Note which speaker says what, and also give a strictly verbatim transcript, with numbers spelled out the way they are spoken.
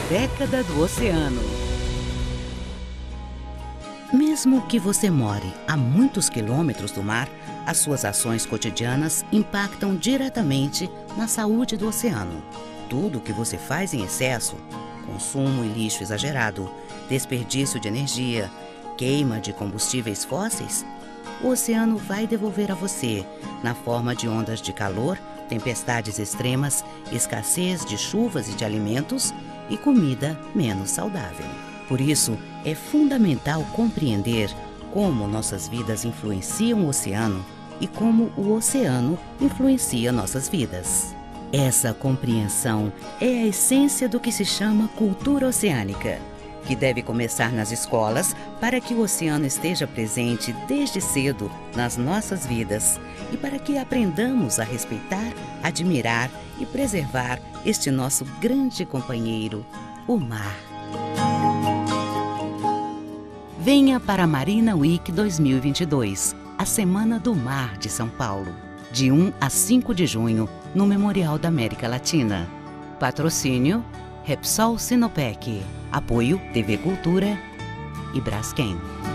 Speaker 1: década do oceano. Mesmo que você more a muitos quilômetros do mar, as suas ações cotidianas impactam diretamente na saúde do oceano. Tudo o que você faz em excesso, consumo e lixo exagerado, desperdício de energia, queima de combustíveis fósseis, o oceano vai devolver a você na forma de ondas de calor, tempestades extremas, escassez de chuvas e de alimentos e comida menos saudável. Por isso, é fundamental compreender como nossas vidas influenciam o oceano e como o oceano influencia nossas vidas. Essa compreensão é a essência do que se chama cultura oceânica, que deve começar nas escolas para que o oceano esteja presente desde cedo nas nossas vidas e para que aprendamos a respeitar, admirar e preservar este nosso grande companheiro, o mar. Venha para a Marina Week dois mil e vinte e dois, a Semana do Mar de São Paulo, de um a cinco de junho, no Memorial da América Latina. Patrocínio Repsol Sinopec. Apoio T V Cultura e Braskem.